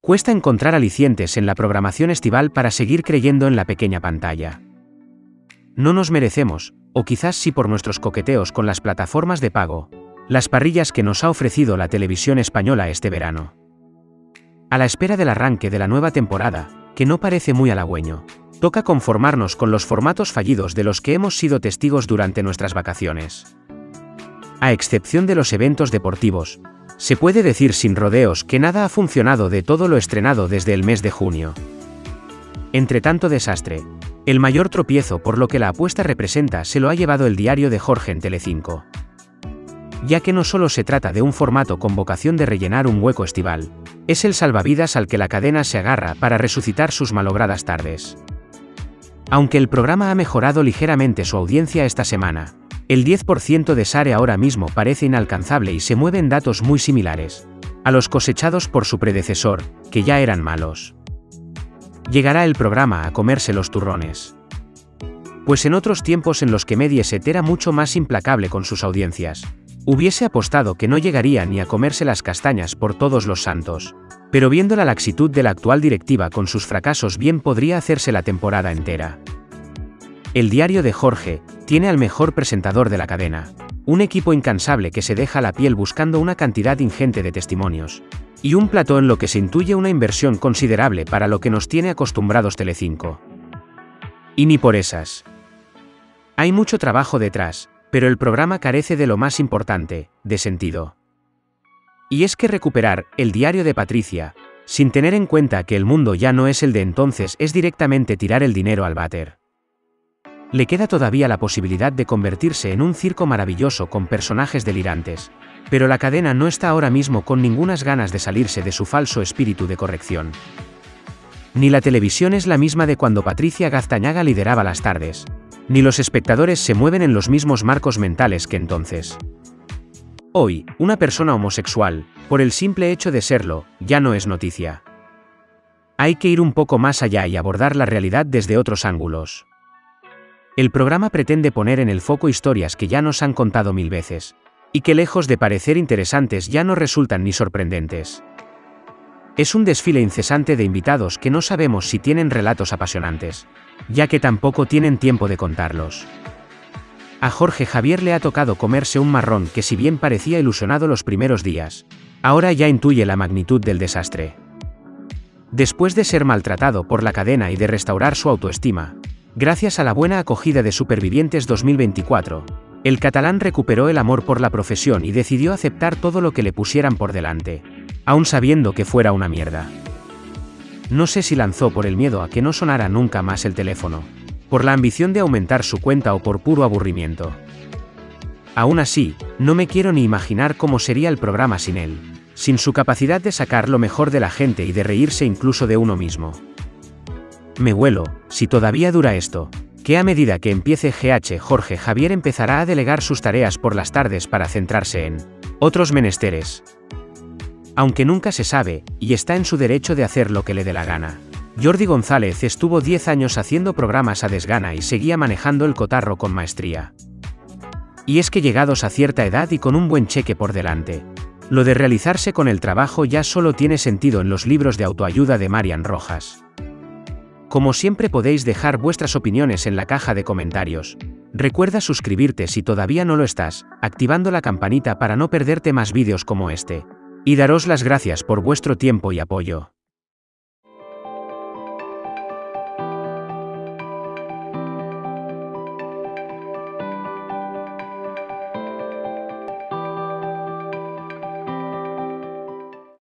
Cuesta encontrar alicientes en la programación estival para seguir creyendo en la pequeña pantalla. No nos merecemos, o quizás sí por nuestros coqueteos con las plataformas de pago, las parrillas que nos ha ofrecido la televisión española este verano. A la espera del arranque de la nueva temporada, que no parece muy halagüeño, toca conformarnos con los formatos fallidos de los que hemos sido testigos durante nuestras vacaciones. A excepción de los eventos deportivos, se puede decir sin rodeos que nada ha funcionado de todo lo estrenado desde el mes de junio. Entre tanto desastre, el mayor tropiezo por lo que la apuesta representa se lo ha llevado el Diario de Jorge en Telecinco. Ya que no solo se trata de un formato con vocación de rellenar un hueco estival, es el salvavidas al que la cadena se agarra para resucitar sus malogradas tardes. Aunque el programa ha mejorado ligeramente su audiencia esta semana, el 10% de Sare ahora mismo parece inalcanzable y se mueven datos muy similares a los cosechados por su predecesor, que ya eran malos. ¿Llegará el programa a comerse los turrones? Pues en otros tiempos en los que Mediaset era mucho más implacable con sus audiencias, hubiese apostado que no llegaría ni a comerse las castañas por todos los santos, pero viendo la laxitud de la actual directiva con sus fracasos bien podría hacerse la temporada entera. El Diario de Jorge tiene al mejor presentador de la cadena, un equipo incansable que se deja la piel buscando una cantidad ingente de testimonios, y un plató en lo que se intuye una inversión considerable para lo que nos tiene acostumbrados Telecinco. Y ni por esas. Hay mucho trabajo detrás, pero el programa carece de lo más importante, de sentido. Y es que recuperar El Diario de Patricia, sin tener en cuenta que el mundo ya no es el de entonces, es directamente tirar el dinero al váter. Le queda todavía la posibilidad de convertirse en un circo maravilloso con personajes delirantes, pero la cadena no está ahora mismo con ningunas ganas de salirse de su falso espíritu de corrección. Ni la televisión es la misma de cuando Patricia Gaztañaga lideraba las tardes, ni los espectadores se mueven en los mismos marcos mentales que entonces. Hoy, una persona homosexual, por el simple hecho de serlo, ya no es noticia. Hay que ir un poco más allá y abordar la realidad desde otros ángulos. El programa pretende poner en el foco historias que ya nos han contado 1000 veces, y que lejos de parecer interesantes ya no resultan ni sorprendentes. Es un desfile incesante de invitados que no sabemos si tienen relatos apasionantes, ya que tampoco tienen tiempo de contarlos. A Jorge Javier le ha tocado comerse un marrón que, si bien parecía ilusionado los primeros días, ahora ya intuye la magnitud del desastre. Después de ser maltratado por la cadena y de restaurar su autoestima, gracias a la buena acogida de Supervivientes 2024, el catalán recuperó el amor por la profesión y decidió aceptar todo lo que le pusieran por delante, aun sabiendo que fuera una mierda. No sé si lanzó por el miedo a que no sonara nunca más el teléfono, por la ambición de aumentar su cuenta o por puro aburrimiento. Aún así, no me quiero ni imaginar cómo sería el programa sin él, sin su capacidad de sacar lo mejor de la gente y de reírse incluso de uno mismo. Me huelo, si todavía dura esto, que a medida que empiece Jorge Javier empezará a delegar sus tareas por las tardes para centrarse en otros menesteres. Aunque nunca se sabe, y está en su derecho de hacer lo que le dé la gana. Jordi González estuvo 10 años haciendo programas a desgana y seguía manejando el cotarro con maestría. Y es que llegados a cierta edad y con un buen cheque por delante, lo de realizarse con el trabajo ya solo tiene sentido en los libros de autoayuda de Marian Rojas. Como siempre podéis dejar vuestras opiniones en la caja de comentarios. Recuerda suscribirte si todavía no lo estás, activando la campanita para no perderte más vídeos como este. Y daros las gracias por vuestro tiempo y apoyo.